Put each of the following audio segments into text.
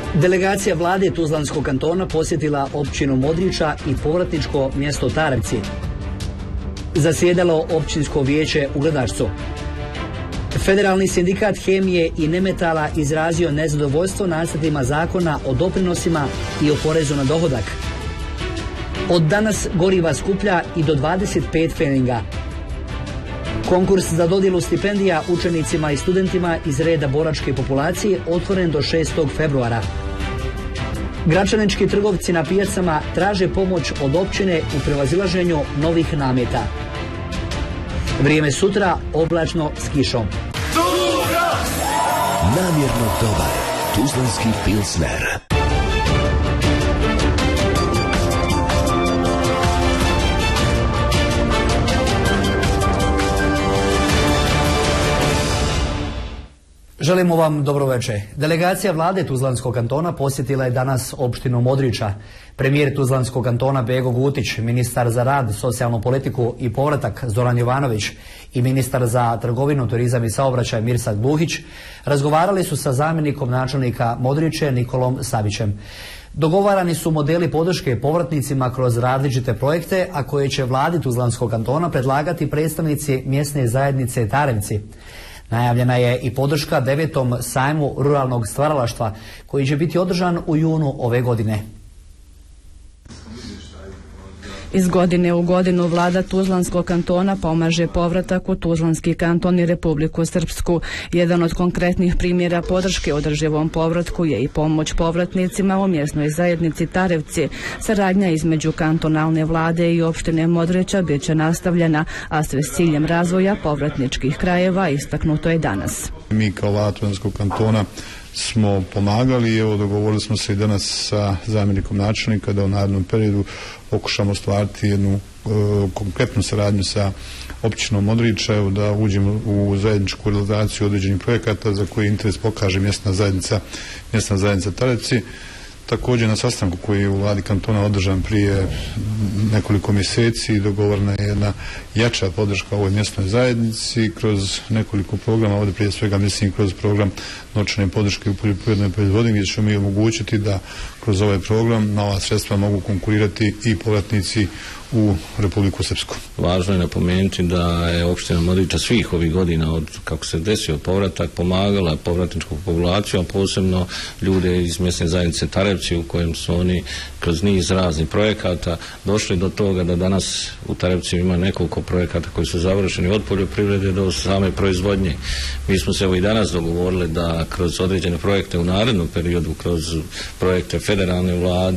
Delegacija vlade Tuzlanskog kantona posjetila općinu Modriča i povratničko mjesto Tarevci. Zasjedalo općinsko vijeće u Gradačcu. Federalni sindikat hemije i nemetala izrazio nezadovoljstvo nacrtima zakona o doprinosima i o porezu na dohodak. Od danas goriva skuplja i do 25 pfeninga. Konkurs za dodjelu stipendija učenicima i studentima iz reda boračke populacije otvoren do 6. februara. Gračanički trgovci na pijacama traže pomoć od općine u prevazilaženju novih nameta. Vrijeme sutra oblačno s kišom. Namjerno dobar tuzlanski pilsner. Želimo vam dobro večer. Delegacija vlade Tuzlanskog kantona posjetila je danas opštinu Modriča. Premijer Tuzlanskog kantona Bego Gutić, ministar za rad, socijalnu politiku i povratak Zoran Jovanović i ministar za trgovinu, turizam i saobraćaj Mirsad Buhić razgovarali su sa zamjenikom načelnika Modriče Nikolom Savićem. Dogovarani su modeli podrške povratnicima kroz različite projekte, a koje će vladi Tuzlanskog kantona predlagati predstavnici mjesne zajednice Tarevci. Najavljena je i podrška 9. sajmu ruralnog stvaralaštva koji će biti održan u junu ove godine. Iz godine u godinu vlada Tuzlanskog kantona pomaže povratak u Tuzlanski kanton i Republiku Srpsku. Jedan od konkretnih primjera podrške održivom povratku je i pomoć povratnicima u mjesnoj zajednici Tarevci. Saradnja između kantonalne vlade i opštine Modriča bit će nastavljena, a sve s ciljem razvoja povratničkih krajeva, istaknuto je danas. Mi kao vlada Tuzlanskog kantona smo pomagali i evo dogovorili smo se i danas sa zamjenikom načelnika da u narednom periodu pokušamo stvariti jednu konkretnu saradnju sa općinom Modriča, evo da uđemo u zajedničku realizaciju određenih projekata za koji interes pokaže mjesna zajednica Tarevci. Također na sastanku koji je u vladi kantona održan prije nekoliko mjeseci dogovorena je jedna jača podrška ovoj mjesnoj zajednici kroz nekoliko programa, ovdje prije svega mislim kroz program novčane podrške u poljoprivrednoj proizvodnji gdje ćemo mi omogućiti da kroz ovaj program na ova sredstva mogu konkurirati i povratnici u Republiku Srpsku. Važno je napomenuti da je opština Modriča svih ovih godina od kako se desio povratak pomagala povratničku populaciju, a posebno ljude iz mjesne zajednice Tarevci u kojem su oni kroz niz raznih projekata došli do toga da danas u Tarevci ima nekoliko projekata koji su završeni od poljoprivrede do same proizvodnje. Mi smo se evo i danas dogovorili da kroz određene projekte u narednom periodu, kroz projekte federalne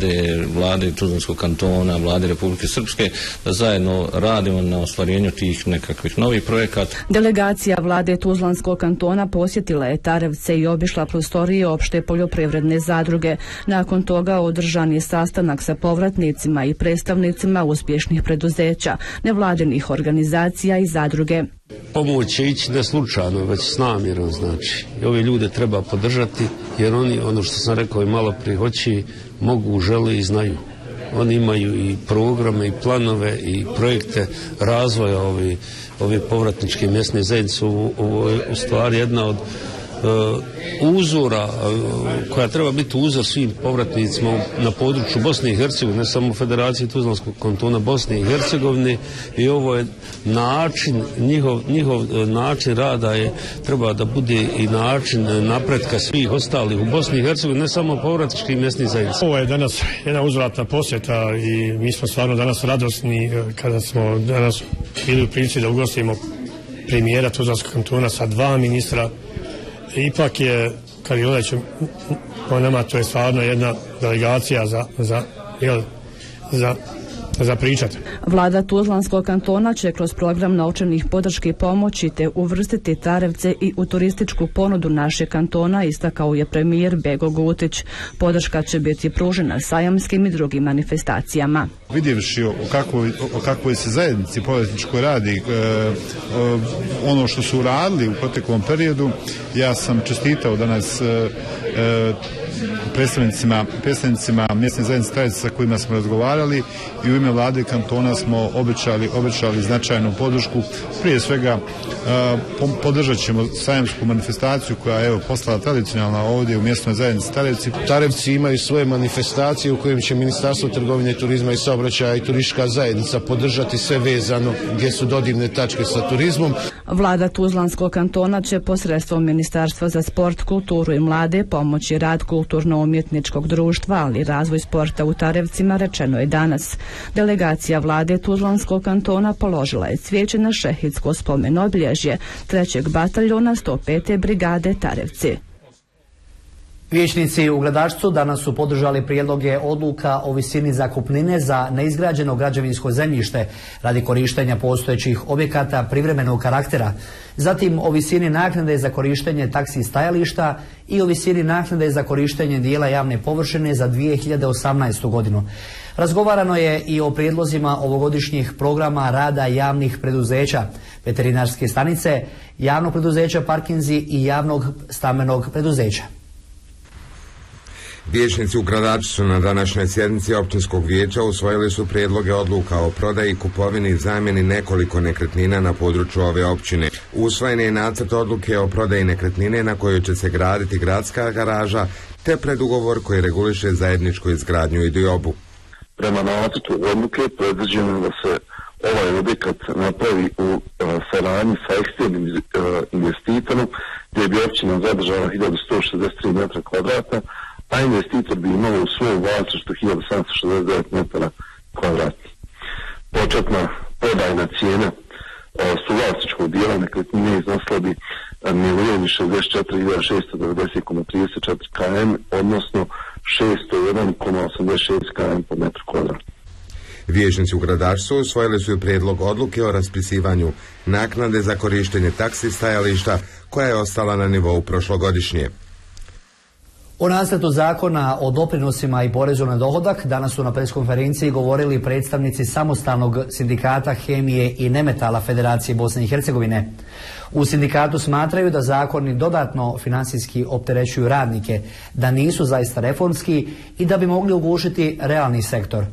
vlade Tuzlanskog kantona, vlade Republike Srpske, da zajedno radimo na ostvarenju tih nekakvih novih projekata. Delegacija vlade Tuzlanskog kantona posjetila je Tarevce i obišla prostorije opšte poljoprivredne zadruge. Nakon toga održan je sastanak sa povratnicima i predstavnicima uspješnih preduzeća, nevladinih organizacija i zadruge. Pomoć će ići ne slučajno, već s namjerom, znači. I ove ljude treba podržati, jer oni, ono što sam rekao i malo prije, hoće, mogu, žele i znaju. Oni imaju i programe i planove i projekte razvoja ove povratničke mjesne zajednice. Ovo je u stvari jedna od uzora koja treba biti uzor svim povratnicima na području Bosne i Hercegovine, ne samo Federacije Tuzlanskog kantona Bosne i Hercegovine, i ovo je način, njihov način rada je treba da bude i način napretka svih ostalih u Bosni i Hercegovini, ne samo povratničkih mjesnih zajednica. Ovo je danas jedna uzvratna posjeta i mi smo stvarno danas radosni kada smo danas bili u prilici da ugostimo premijera Tuzlanskog kantona sa 2 ministra. Ipak je, kad je gledajući po nama, to je stvarno jedna delegacija za pričati. Vlada Tuzlanskog kantona će kroz program novčanih podrški pomoći te uvrstiti Tarevce i u turističku ponudu našeg kantona, istakao je premijer Bego Gutić. Podrška će biti pružena sajamskim i drugim manifestacijama. Vidjevši o kakvoj se zajednici povratničkoj radi, ono što su radili u proteklom periodu, ja sam čestitao danas predstavnicima mjesne zajednice Tarevci sa kojima smo razgovarali i u ime vlade kantona smo obećali značajnu podršku. Prije svega podržat ćemo sajamsku manifestaciju koja je postala tradicionalna ovdje u mjesnoj zajednici Tarevci. Tarevci imaju svoje manifestacije u kojim će Ministarstvo trgovine, turizma i saobraćaja i turistička zajednica podržati sve vezano gdje su dodirne tačke sa turizmom. Vlada Tuzlanskog kantona će posredstvom Ministarstva za sport, kulturu i mlade pomoći rad kulturno-umjetničkog društva, ali i razvoj sporta u Tarevcima, rečeno je danas. Delegacija vlade Tuzlanskog kantona položila je cvijeće na šehidsko spomen obilježje 3. bataljona 105. brigade Tarevci. Vijećnici u Gradačcu danas su podržali prijedloge odluka o visini zakupnine za neizgrađeno građevinsko zemljište radi korištenja postojećih objekata privremenog karaktera, zatim o visini naknade za korištenje taksi stajališta i o visini naknade za korištenje dijela javne površine za 2018. godinu. Razgovarano je i o prijedlozima ovogodišnjih programa rada javnih preduzeća, veterinarske stanice, javnog preduzeća Parkinzi i javnog stambenog preduzeća. Vijećnici u Gradačcu na današnjoj sjednici općinskog vijeća usvojili su prijedloge odluka o prodaji, kupovini i zamjeni nekoliko nekretnina na području ove općine. Usvojen je nacrt odluke o prodaji nekretnine na kojoj će se graditi gradska garaža, te predugovor koji reguliše zajedničku izgradnju i diobu. Prema nacrtu odluke predviđeno da se ovaj objekat napravi u saradnji sa eksternim investitorom, gdje bi općina zadržala 1163 metra kvadratna, a investitor bi imao u svom vlasništvu 1769 metara kvadratnih. Početna prodajna cijena suvlasničkog dijela nekretnine iznosila bi 1.064.690,34 km, odnosno 601,86 km po metru kvadratnom. Vijećnici u Gradačcu usvojili su prijedlog odluke o raspisivanju naknade za korištenje taksi stajališta koja je ostala na nivou prošlogodišnje. O nacrtu zakona o doprinosima i porezu na dohodak danas su na preskonferenciji govorili predstavnici samostalnog sindikata hemije i nemetala Federacije Bosne i Hercegovine. U sindikatu smatraju da zakoni dodatno financijski opterećuju radnike, da nisu zaista reformski i da bi mogli ugušiti realni sektor.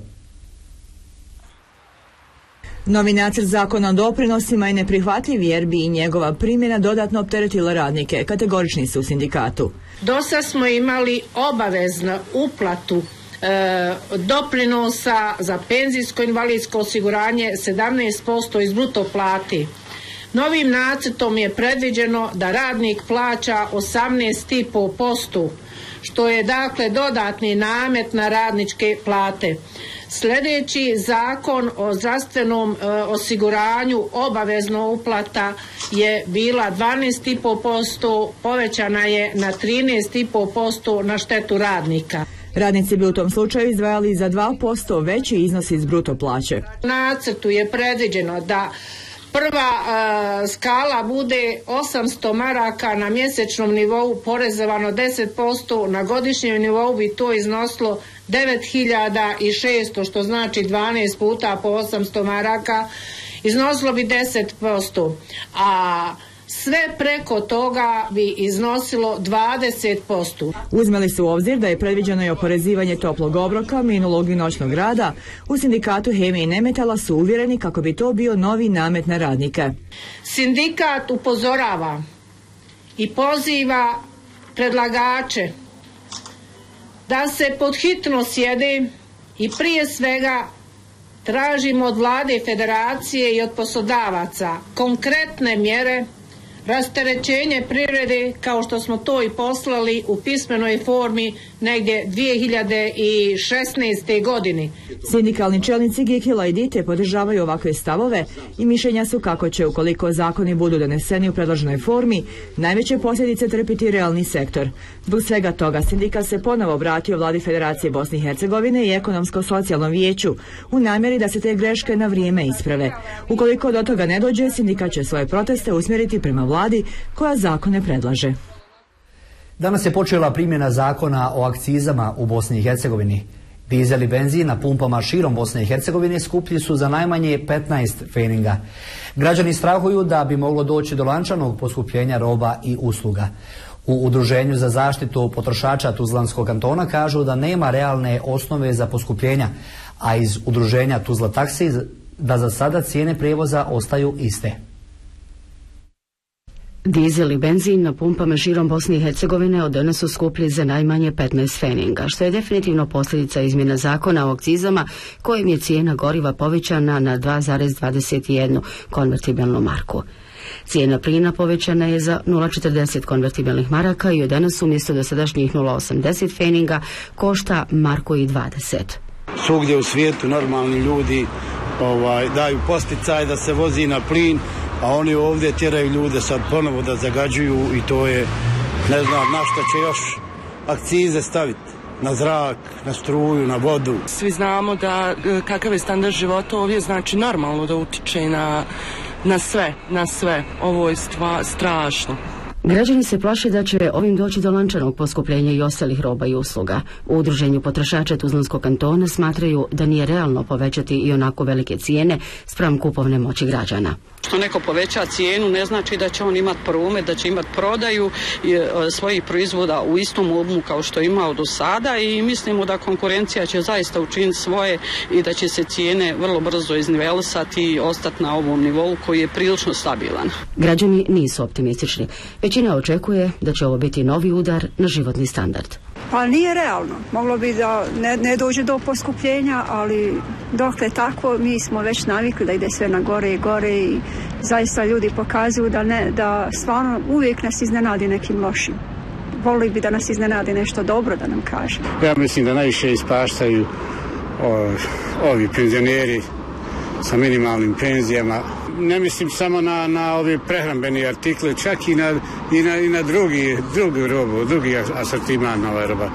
Novi nacrt zakona o doprinosima je neprihvatljiv jer bi i njegova primjena dodatno opteretila radnike, kategorični su u sindikatu. Dosad smo imali obaveznu uplatu doprinosa za penzijsko invalidsko osiguranje 17% iz bruto plati. Novim nacrtom je predviđeno da radnik plaća 18,5%, što je dakle dodatni namet na radničke plate. Sljedeći zakon o zdravstvenom osiguranju obavezna uplata je bila 12,5%, povećana je na 13,5% na štetu radnika. Radnici bi u tom slučaju izdvajali za 2% veći iznos iz bruto plaće. U nacrtu je predviđeno da prva skala bude 800 maraka na mjesečnom nivou porezovano 10%, na godišnjem nivou bi to iznosilo 9.600, što znači 12 puta po 800 maraka, iznosilo bi 10%, a sve preko toga bi iznosilo 20%. Uzmeli su u obzir da je predviđeno i oporezivanje toplog obroka, minulog i noćnog rada. U sindikatu hemije i nemetala su uvjereni kako bi to bio novi namet na radnike. Sindikat upozorava i poziva predlagače da se podhitno sjede i prije svega tražimo od vlade Federacije i od poslodavaca konkretne mjere, rasterećenje privrede, kao što smo to i poslali u pismenoj formi negdje 2016. godine. Sindikalni čelnici Gikila i Dite podržavaju ovakve stavove i mišljenja su kako će, ukoliko zakoni budu doneseni u predloženoj formi, najveće posljedice trpiti realni sektor. Zbog svega toga sindikat se ponovo obratio vladi Federacije Bosne i Hercegovine i ekonomsko-socijalnom vijeću u namjeri da se te greške na vrijeme isprave. Ukoliko do toga ne dođe, sindikat će svoje proteste usmjeriti prema vladi koja zakone predlaže. Danas je počela primjena zakona o akcizama u Bosni i Hercegovini. Dizel i benzin na pumpama širom Bosne i Hercegovine skuplji su za najmanje 15 pfeninga. Građani strahuju da bi moglo doći do lančanog poskupljenja roba i usluga. U Udruženju za zaštitu potrošača Tuzlanskog kantona kažu da nema realne osnove za poskupljenja, a iz Udruženja Tuzla taksi da za sada cijene prijevoza ostaju iste. Dizel i benzin na pumpama širom Bosne i Hercegovine od danas su skuplji za najmanje 15 feninga, što je definitivno posljedica izmjena zakona o akcizama kojim je cijena goriva povećana na 2,21 konvertibilnu marku. Cijena plina povećana je za 0,40 konvertibilnih maraka i od danas umjesto dosadašnjih 0,80 feninga košta marku i 20. Svugdje u svijetu normalni ljudi daju posticaj da se vozi na plin, a oni ovdje tjeraju ljude sad ponovo da zagađuju i to je, ne znam na što će još akcize staviti. Na zrak, na struju, na vodu. Svi znamo da kakav je standard života ovdje, znači normalno da utiče na sve. Ovo je strašno. Građani se plaše da će ovim doći do lančanog poskupljenja i ostalih roba i usluga. U Udruženju potrošača Tuzlanskog kantona smatraju da nije realno povećati i onako velike cijene spram kupovne moći građana. Što neko poveća cijenu ne znači da će on imati promet, da će imati prodaju svojih proizvoda u istom obujmu kao što je imao do sada i mislimo da konkurencija će zaista učiniti svoje i da će se cijene vrlo brzo iznivelisati i ostati na ovom nivou koji je prilično stabilan. Građani nisu optimistični. Većina očekuje da će ovo biti novi udar na životni standard. Pa nije realno. Moglo bi da ne dođe do poskupljenja, ali dokle tako mi smo već navikli da ide sve na gore i gore i zaista ljudi pokazuju da stvarno uvijek nas iznenadi nekim lošim. Volili bi da nas iznenadi nešto dobro da nam kaže. Ja mislim da najviše ispaštaju ovi penzioneri sa minimalnim penzijama. Ne mislim samo na ove prehrambeni artikle, čak i na drugu robu, drugi asortiman nova roba.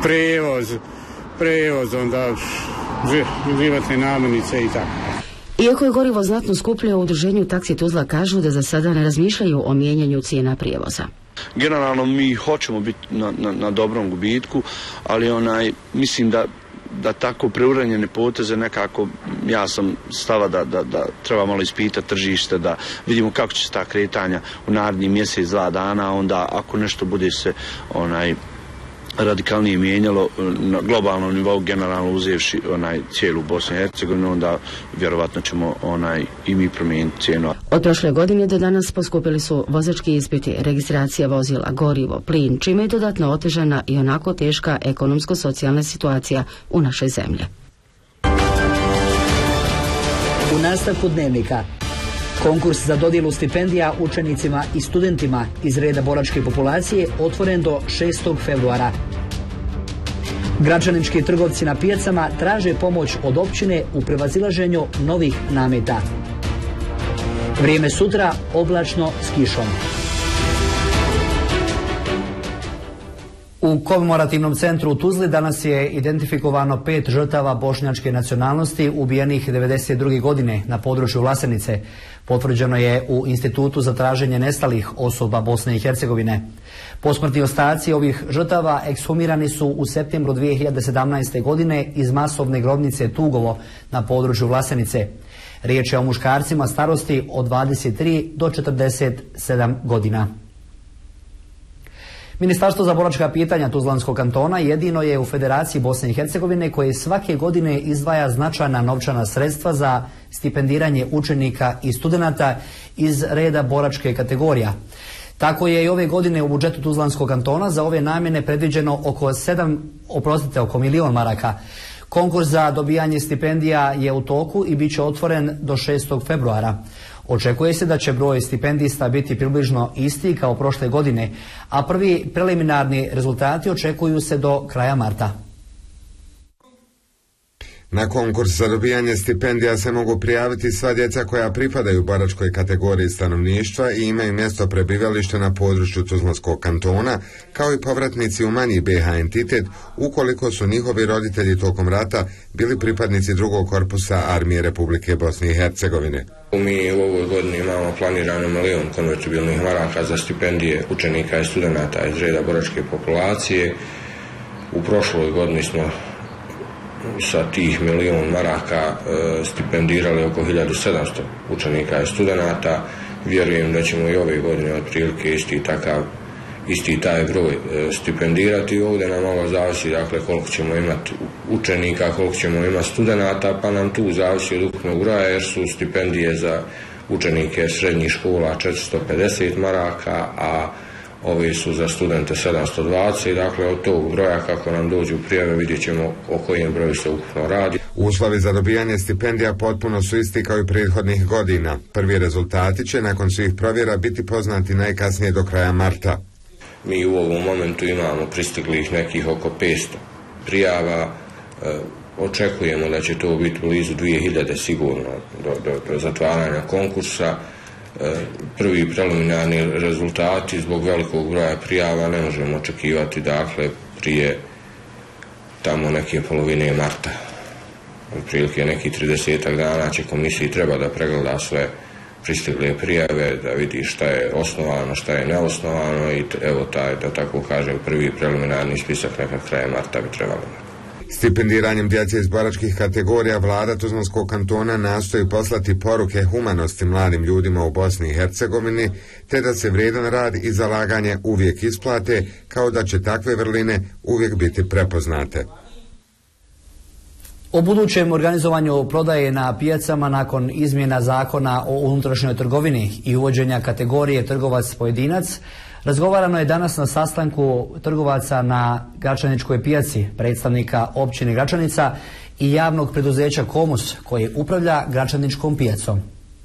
Prevoz, onda životne namirnice i tako. Iako je gorivo znatno skuplje, u Udruženju Taksi Tuzla kažu da za sada ne razmišljaju o mijenjanju cijena prijevoza. Generalno mi hoćemo biti na dobrom gubitku, ali mislim da tako preuranjene poteze nekako, ja sam stava da treba malo ispitati tržište, da vidimo kako će se ta kretanja u narednih mjesec, 2 dana, onda ako nešto bude se radikalnije mijenjalo na globalnom nivou, generalno uzevši cijelu Bosnu i Hercegovinu, onda vjerovatno ćemo i mi promijeniti cijenu. Od prošle godine do danas poskupili su vozački ispiti, registracija vozila, gorivo, plin, čime je dodatno otežana i onako teška ekonomsko-socijalna situacija u našoj zemlji. U nastavku dnevnika. Konkurs za dodjelu stipendija učenicima i studentima iz reda boračke populacije otvoren do 6. februara. Građanički trgovci na pijacama traže pomoć od općine u prevazilaženju novih nameta. Vrijeme sutra oblačno s kišom. U komemorativnom centru u Tuzli danas je identifikovano 5 žrtava bošnjačke nacionalnosti ubijenih 1992. godine na području Vlasenice. Potvrđeno je u Institutu za traženje nestalih osoba Bosne i Hercegovine. Posmrtni ostaci ovih žrtava ekshumirani su u septembru 2017. godine iz masovne grobnice Tugovo na području Vlasenice. Riječ je o muškarcima starosti od 23 do 47 godina. Ministarstvo za boračka pitanja Tuzlanskog kantona jedino je u Federaciji Bosne i Hercegovine koje svake godine izdvaja značajna novčana sredstva za stipendiranje učenika i studenata iz reda boračke kategorija. Tako je i ove godine u budžetu Tuzlanskog kantona za ove namjene predviđeno oko 1.000.000 maraka. Konkurs za dobijanje stipendija je u toku i bit će otvoren do 6. februara. Očekuje se da će broj stipendista biti približno isti kao prošle godine, a prvi preliminarni rezultati očekuju se do kraja marta. Na konkurs za dobijanje stipendija se mogu prijaviti sva djeca koja pripadaju boračkoj kategoriji stanovništva i imaju mjesto prebivalište na području Tuzlanskog kantona, kao i povratnici u manji BH entitet ukoliko su njihovi roditelji tokom rata bili pripadnici drugog korpusa Armije Republike Bosne i Hercegovine. Mi u ovoj godini imamo planirano 1 milion konvertibilnih maraka za stipendije učenika i studenata iz reda boračke populacije. U prošloj godini smo sa tih 1 milion maraka stipendirali oko 1700 učenika i studenata. Vjerujem da ćemo i ove godine otprilike isti takav isti taj broj stipendirati. Ovdje nam malo zavisi, dakle, koliko ćemo imati učenika, koliko ćemo imati studenata, pa nam tu zavisi od ukupnog broja, jer su stipendije za učenike srednjih škola 450 maraka, a ovi su za studente 720, dakle od tog broja kako nam dođu prijave vidjet ćemo o kojem broju se ukupno radi. Uslovi za dobijanje stipendija potpuno su isti kao i prethodnih godina. Prvi rezultati će nakon svih provjera biti poznati najkasnije do kraja marta. Mi u ovom momentu imamo pristiglih nekih oko 500 prijava, očekujemo da će to biti blizu 2000 sigurno do zatvaranja konkursa. Prvi preliminarni rezultati zbog velikog broja prijava ne možemo očekivati, dakle, prije tamo neke polovine marta. Otprilike neki 30 dana će komisiji treba da pregleda sve pristigle prijave, da vidi šta je osnovano, šta je neosnovano i evo taj, da tako kažem, prvi preliminarni spisak nekak kraja marta bi trebalo. Stipendiranjem djece iz boračkih kategorija vlada Tuzlanskog kantona nastoji poslati poruke humanosti mladim ljudima u Bosni i Hercegovini, te da se vrijedan rad i zalaganje uvijek isplate, kao da će takve vrline uvijek biti prepoznate. O budućem organizovanju prodaje na pijacama nakon izmjena zakona o unutrašnjoj trgovini i uvođenja kategorije trgovac-pojedinac razgovarano je danas na sastanku trgovaca na Gračaničkoj pijaci, predstavnika općine Gračanica i javnog preduzeća Komus koji upravlja Gračaničkom pijacom.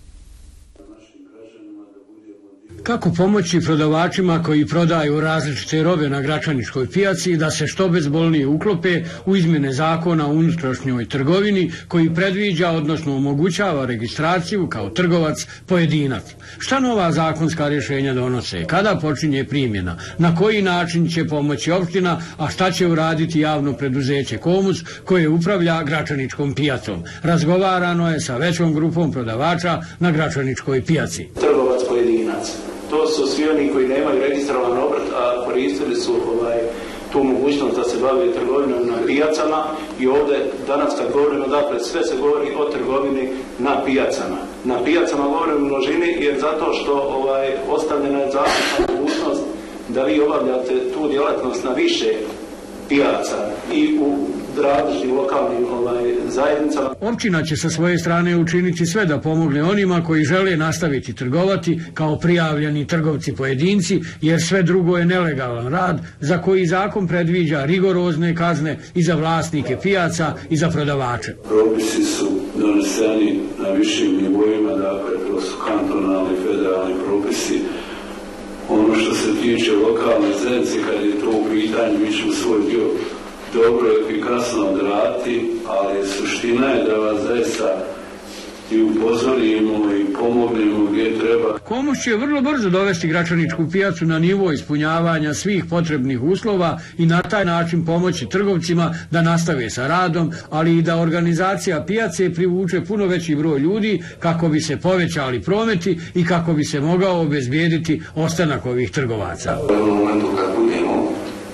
Kako pomoći prodavačima koji prodaju različite robe na Gračaničkoj pijaci da se što bezbolnije uklope u izmjene zakona o unutrašnjoj trgovini koji predviđa, odnosno omogućava registraciju kao trgovac pojedinac? Šta nova zakonska rješenja donose? Kada počinje primjena? Na koji način će pomoći opština, a šta će uraditi javno preduzeće Komus koje upravlja Gračaničkom pijacom? Razgovarano je sa većom grupom prodavača na Gračaničkoj pijaci. Trgovac pojedinac. To su svi oni koji nemaju registrovan obrt, a koristili su tu mogućnost da se bave trgovinom na pijacama i ovdje danas kad govorimo, dakle sve se govori o trgovini na pijacama. Na pijacama govorimo u množini jer zato što ostavljena je zakonska mogućnost da vi obavljate tu djelatnost na više pijaca i u različitim lokalnim zajednicama. Općina će sa svoje strane učiniti sve da pomogne onima koji žele nastaviti trgovati kao prijavljeni trgovci pojedinci, jer sve drugo je nelegalan rad za koji zakon predviđa rigorozne kazne i za vlasnike pijaca i za prodavače. Propisi su doneseni na višim nivoima, dakle to su kantonalni, federalni propisi. Ono što se tiče lokalne zajednice, kad je to u pitanju, mi ćemo svoj dio dobro, efikasno odraditi, ali suština je da vas zaista i upozorimo i pomognemo gdje treba. Komus će vrlo brzo dovesti Gračaničku pijacu na nivo ispunjavanja svih potrebnih uslova i na taj način pomoći trgovcima da nastave sa radom, ali i da organizacija pijace privuče puno veći broj ljudi kako bi se povećali prometi i kako bi se mogao obezbijediti ostanak ovih trgovaca. U jednom momentu kad budemo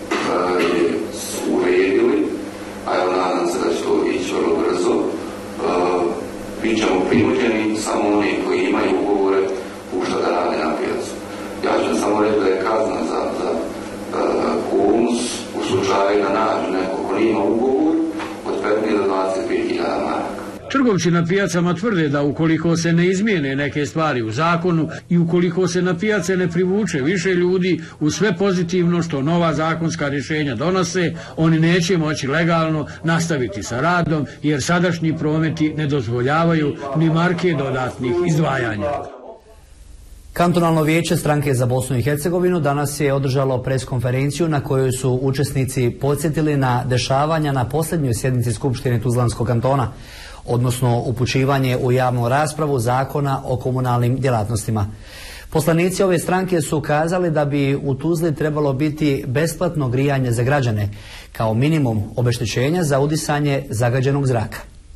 uredili, a ja nadam se da će to ići vrlo brzo, bit ćemo prinuđeni samo oni koji imaju ugovore puštati da rade na pijacu. Ja ću samo reći da je kazna za Komus u slučaju da nađu neko ko nima ugovor od 15 do 25.000 maraka. Trgovci na pijacama tvrde da ukoliko se ne izmijene neke stvari u zakonu i ukoliko se na pijace ne privuče više ljudi u sve pozitivno što nova zakonska rješenja donose, oni neće moći legalno nastaviti sa radom jer sadašnji prometi ne dozvoljavaju ni marke dodatnih izdvajanja. Kantonalno vijeće stranke za Bosnu i Hercegovinu danas je održalo preskonferenciju na kojoj su učesnici podsjetili na dešavanja na posljednjoj sjednici Skupštine Tuzlanskog kantona, odnosno upućivanje u javnu raspravu zakona o komunalnim djelatnostima. Poslanici ove stranke su kazali da bi u Tuzli trebalo biti besplatno grijanje za građane, kao minimum obeštećenja za udisanje zagađenog zraka.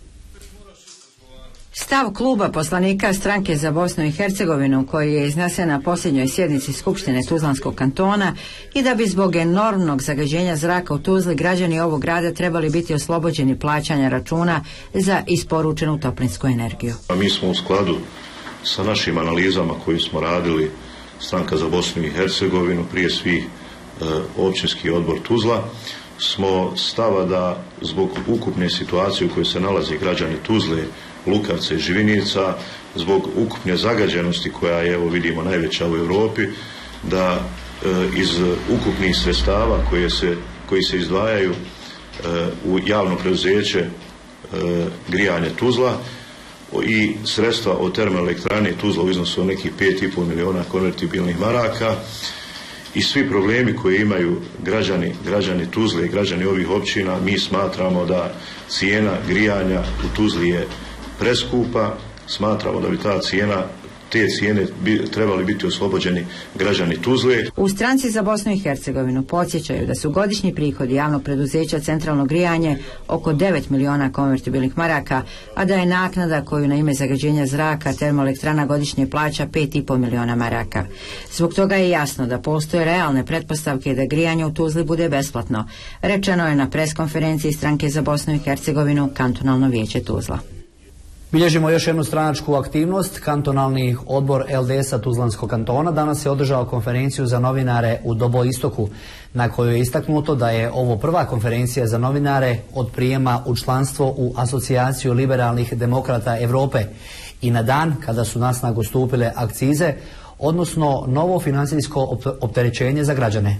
Stav kluba poslanika stranke za Bosnu i Hercegovinu koji je iznesen na posljednjoj sjednici Skupštine Tuzlanskog kantona i da bi zbog enormnog zagađenja zraka u Tuzli građani ovog grada trebali biti oslobođeni plaćanja računa za isporučenu toplinsku energiju. Mi smo u skladu sa našim analizama koje smo radili Stranka za Bosnu i Hercegovinu, prije svih općinski odbor Tuzla, smo stava da zbog ukupne situacije u kojoj se nalaze građani Tuzle, Lukavca i Živinica, zbog ukupne zagađenosti koja je, evo vidimo, najveća u Europi, da iz ukupnih sredstava koji se izdvajaju u javno preduzeće grijanje Tuzla i sredstva od termoelektrane Tuzla u iznosu od nekih 5,5 miliona konvertibilnih maraka i svi problemi koje imaju građani Tuzle i građani ovih općina, mi smatramo da cijena grijanja u Tuzli je preskupa, smatramo da bi te cijene trebali biti oslobođeni građani Tuzle. U Stranci za Bosnu i Hercegovinu podsjećaju da su godišnji prihodi javnog preduzeća Centralno grijanje oko 9 miliona konvertibilnih maraka, a da je naknada koju na ime zagađenja zraka termoelektrana godišnje plaća 5,5 miliona maraka. Zbog toga je jasno da postoje realne pretpostavke da grijanje u Tuzli bude besplatno, rečeno je na preskonferenciji Stranke za Bosnu i Hercegovinu Kantonalno vijeće Tuzla. Bilježimo još jednu stranačku aktivnost. Kantonalni odbor LDS-a Tuzlanskog kantona danas je održao konferenciju za novinare u Doboistoku, na kojoj je istaknuto da je ovo prva konferencija za novinare od prijema u članstvo u Asocijaciju liberalnih demokrata Europe i na dan kada su na snagu stupile akcize, odnosno novo financijsko opterećenje za građane.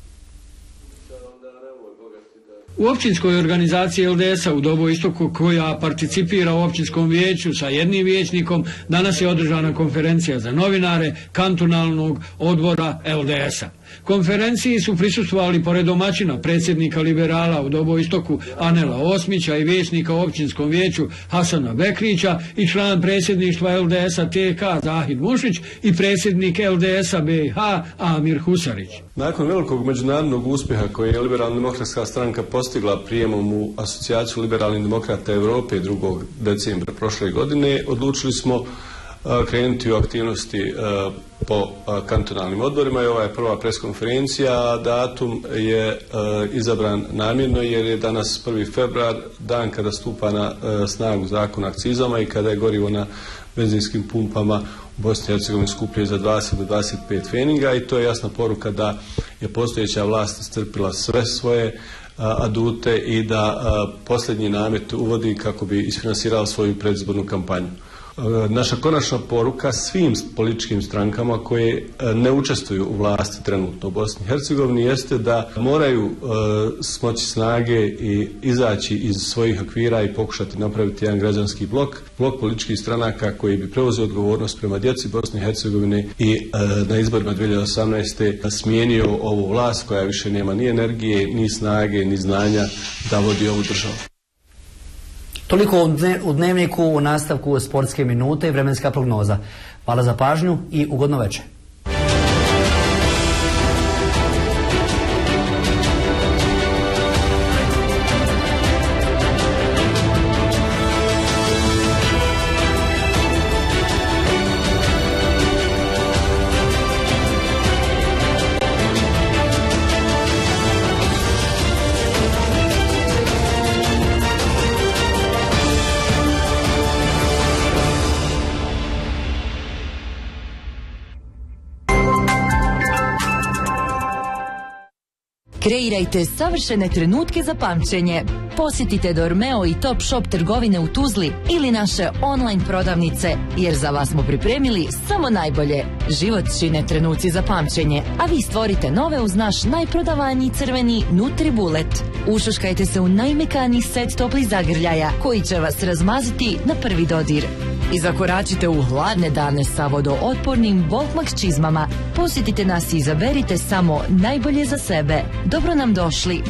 U općinskoj organizaciji LDS-a u Doboistoku, koja participira u općinskom vijeću sa jednim vijećnikom, danas je održana konferencija za novinare kantonalnog odbora LDS-a. Konferenciji su prisustvovali pored domaćina predsjednika liberala u Doboistoku Anela Osmića i vijećnika u općinskom vijeću Hasana Bekrića i član predsjedništva LDS-a TK Zahid Mušić i predsjednik LDS-a BiH Amir Husarić. Nakon velikog međunarodnog uspjeha koji je Liberalna demokratska stranka postigla prijemom u Asocijaciju liberalnih demokrata Europe 2. decembra prošle godine, odlučili smo krenuti u aktivnosti po kantonalnim odborima i ova je prva preskonferencija. Datum je izabran namjerno jer je danas 1. februar, dan kada stupa na snagu zakon o akcizama i kada je gorivo na benzinskim pumpama u Bosni i Hercegovini skuplje za 20 do 25 pfeninga i to je jasna poruka da je postojeća vlast iscrpila sve svoje adute i da posljednji namet uvodi kako bi isfinansirala svoju predizbornu kampanju. Naša konačna poruka svim političkim strankama koje ne učestvuju u vlasti trenutno u Bosni i Hercegovini jeste da moraju smoći snage i izaći iz svojih okvira i pokušati napraviti jedan građanski blok političkih stranaka koji bi preuzeo odgovornost prema djeci Bosne i Hercegovine i na izborima 2018. smijenio ovu vlast koja više nema ni energije, ni snage, ni znanja da vodi ovu državu. Toliko u Dnevniku, u nastavku sportske minute i vremenska prognoza. Hvala za pažnju i ugodno večer. Kreirajte savršene trenutke za pamćenje. Posjetite Dormeo i Top Shop trgovine u Tuzli ili naše online prodavnice, jer za vas smo pripremili samo najbolje. Život čine trenuci za pamćenje, a vi stvorite nove uz naš najprodavaniji crveni NutriBullet. Ušuškajte se u najmekaniji set toplih zagrljaja koji će vas razmaziti na prvi dodir. I zakoračite u hladne dane sa vodootpornim Volkmax čizmama. Posjetite nas i izaberite samo najbolje za sebe. Dobro nam došli!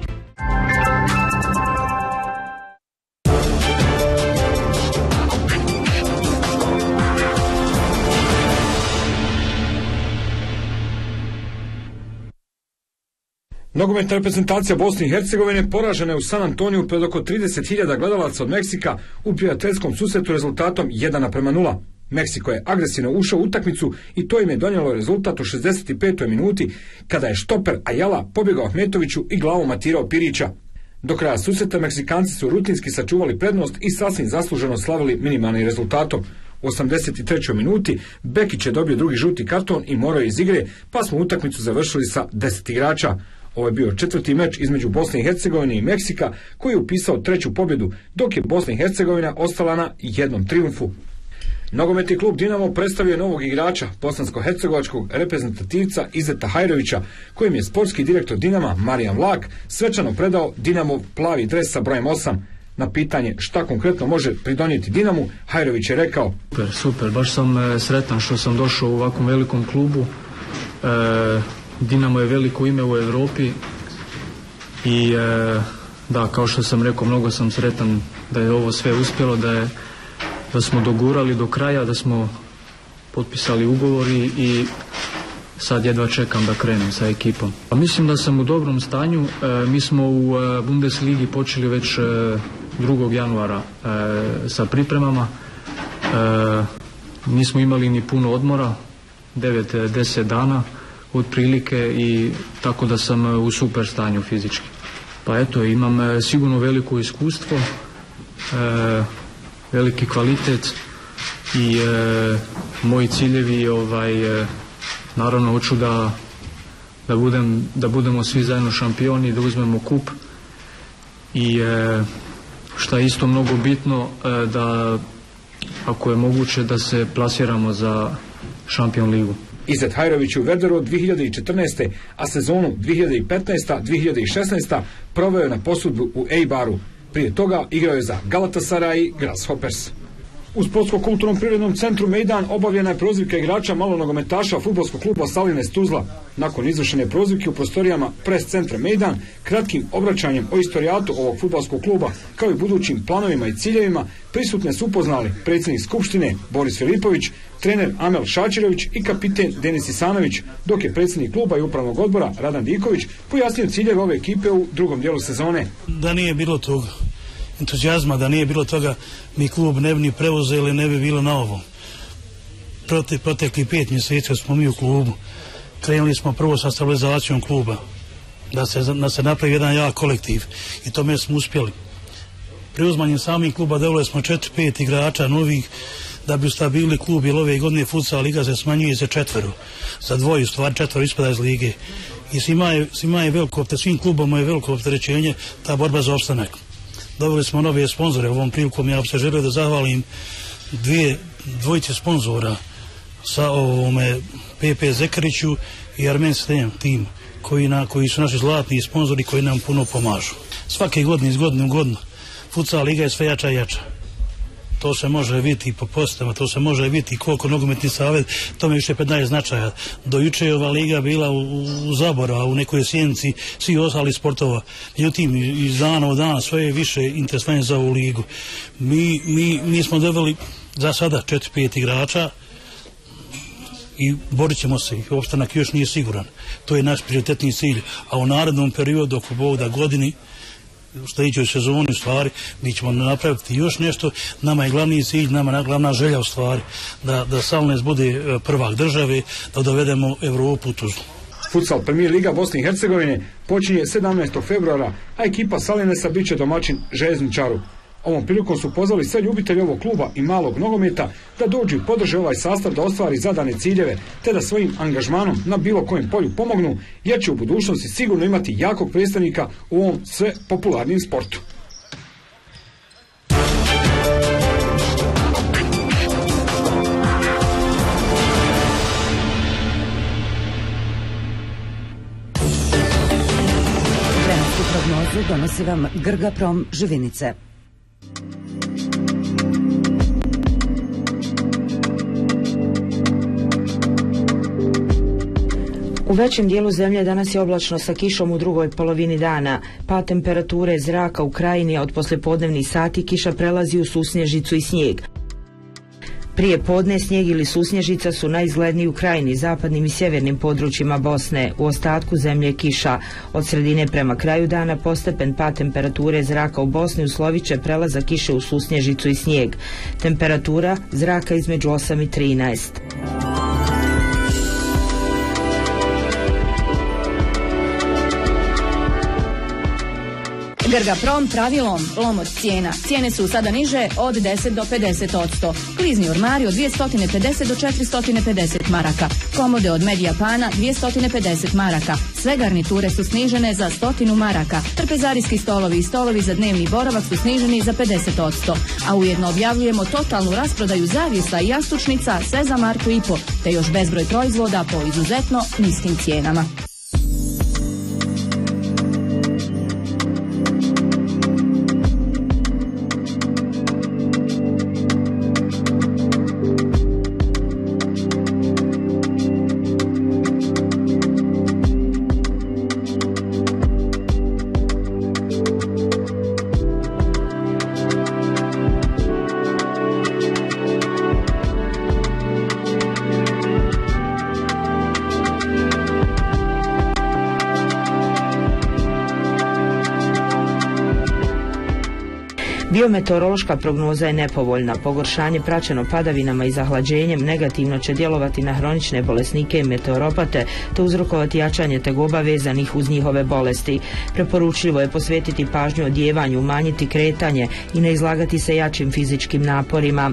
Nogometna reprezentacija Bosne i Hercegovine poražena je u San Antoniju pred oko 30.000 gledalaca od Meksika u prijateljskom susretu rezultatom 1:0. Meksiko je agresivno ušao u utakmicu i to im je donijelo rezultat u 65. minuti kada je štoper Ayala pobjegao Ahmetoviću i glavom matirao Pirića. Do kraja susreta Meksikanci su rutinski sačuvali prednost i sasvim zasluženo slavili minimalnim rezultatom. U 83. minuti Bekić je dobio drugi žuti karton i morao iz igre, pa smo utakmicu završili sa 10 igrača. Ovo je bio 4. meč između Bosne i Hercegovine i Meksika, koji je upisao 3. pobjedu, dok je Bosna i Hercegovina ostala na jednom triumfu. Nogometni klub Dinamo predstavio je novog igrača, bosansko-hercegovačkog reprezentativca Izeta Hajrovića, kojem je sportski direktor Dinama Marijan Vlak svečano predao Dinamov plavi dres sa brojem 8. Na pitanje šta konkretno može pridonijeti Dinamu, Hajrović je rekao: Super, baš sam sretan što sam došao u ovakvom velikom klubu. Dinamo je veliko ime u Europi i da, kao što sam rekao, mnogo sam sretan da je ovo sve uspjelo, da smo dogurali do kraja, da smo potpisali ugovori i sad jedva čekam da krenem sa ekipom. Mislim da sam u dobrom stanju. Mi smo u Bundesligi počeli već 2. januara sa pripremama. Nismo imali ni puno odmora, 9-10 dana otprilike, i tako da sam u super stanju fizički. Pa eto, imam sigurno veliko iskustvo, veliki kvalitet i moji ciljevi, naravno hoću da budemo svi zajedno šampioni, da uzmemo kup i što je isto mnogo bitno, da ako je moguće da se plasiramo za Šampion ligu. Izet Hajrović u Werderu od 2014. a sezonu 2015-2016 proveo je na posudbu u Eibaru. Prije toga igrao je za Galatasaray i Grasshoppers. U Sportsko-kulturnom prirodnom centru Mejdan obavljena je prozivka igrača malonogometaša fudbalskog kluba Salines Tuzla. Nakon izvršene prozivke u prostorijama pres centra Mejdan, kratkim obraćanjem o istorijatu ovog fudbalskog kluba, kao i budućim planovima i ciljevima, prisutne su upoznali predsjednik Skupštine Boris Filipović, trener Amel Šačirović i kapiten Denis Isanović, dok je predsjednik kluba i upravnog odbora Radan Diković pojasnio ciljeve ove ekipe u drugom dijelu sezone. Da nije bilo tog entuzijazma, da nije bilo toga, mi klub ne bi ni preuzeli, ne bi bilo na ovom. Protekli 5 mjeseci smo mi u klubu. Krenuli smo prvo sa stabilizacijom kluba, da se napravi jedan jak kolektiv, i tome smo uspjeli. Preuzmanjem samih kluba doveli smo 4-5 igrača novih da bi ustabili klub, jer ove godine futsal liga se smanjuje za 4, za 2, u stvari 4 ispada iz lige. I svima je veliko, svim klubom je veliko opterećenje ta borba za opstanak. Dobili smo nove sponzore. Ovom prilikom ja se želio da zahvalim dvojice sponzora, sa PP Zekariću i Armenstein tim, koji su naši zlatni sponzori, koji nam puno pomažu. Svake godine, iz godine u godinu, futsal liga je sve jača i jača. To se može vidjeti i po postama, to se može vidjeti koliko nogometni savez, tome više predaje značaja. Do juče je ova liga bila u zaboravu, u nekoj sjenci svih ostalih sportova. Međutim, iz dana u dan sve je više interesantno za ovu ligu. Mi smo doveli za sada 4-5 igrača i borit ćemo se. Opstanak još nije siguran. To je naš prioritetni cilj. A u narednom periodu, ako Bog da godini, u sljedećoj sezoni, u stvari, mi ćemo napraviti još nešto. Nama je glavni cilj, nama je glavna želja, u stvari, da Salines bude prvak države, da dovedemo Europu u Tuzlu. Futsal Premier Liga Bosne i Hercegovine počinje 17. februara, a ekipa Salinesa bit će domaćin Željezničaru. Ovom prilikom su pozvali sve ljubitelji ovog kluba i malog nogometa da dođu i podrže ovaj sastav da ostvari zadane ciljeve, te da svojim angažmanom na bilo kojem polju pomognu, jer će u budućnosti sigurno imati jakog predstavnika u ovom sve popularnim sportu. Vremenske prognoze donosi vam Grgaprom Živinice. U većem dijelu zemlje danas je oblačno sa kišom u drugoj polovini dana. Pad temperature zraka u krajini, od poslijepodnevnih sati kiša prelazi u susnježicu i snijeg. Prije podne snijeg ili susnježica su najizgledniji u krajini, zapadnim i sjevernim područjima Bosne. U ostatku zemlje kiša. Od sredine prema kraju dana postepen pad temperature zraka u Bosni uslovit će prelazak kiše u susnježicu i snijeg. Temperatura zraka između 8 i 13. Grgaprom pravilom lom od cijena. Cijene su sada niže od 10 do 50%. Klizni ormari od 250 do 450 maraka. Komode od Medijapana 250 maraka. Sve garniture su snižene za 100 maraka. Trpezarijski stolovi i stolovi za dnevni boravak su sniženi za 50%. A ujedno objavljujemo totalnu rasprodaju zavjesa i jastučnica sve za 1,5 marku, te još bezbroj proizvoda po izuzetno niskim cijenama. Biometeorološka prognoza je nepovoljna. Pogoršanje praćeno padavinama i zahlađenjem negativno će djelovati na hronične bolesnike i meteoropate, te uzrokovati jačanje tegoba vezanih uz njihove bolesti. Preporučljivo je posvetiti pažnju odjevanju, umanjiti kretanje i ne izlagati se jačim fizičkim naporima.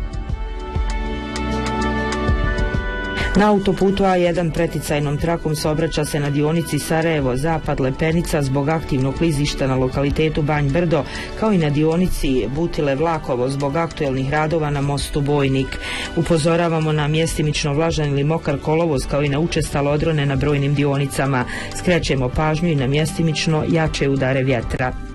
Na autoputu A1 preticajnom trakom saobraća se na dionici Sarajevo-Zapad Lepenica zbog aktivnog klizišta na lokalitetu Banj Brdo, kao i na dionici Butile-Vlakovo zbog aktuelnih radova na mostu Bojnik. Upozoravamo na mjestimično vlažan ili mokar kolovoz, kao i na učestale odrone na brojnim dionicama. Skrećemo pažnju i na mjestimično jače udare vjetra.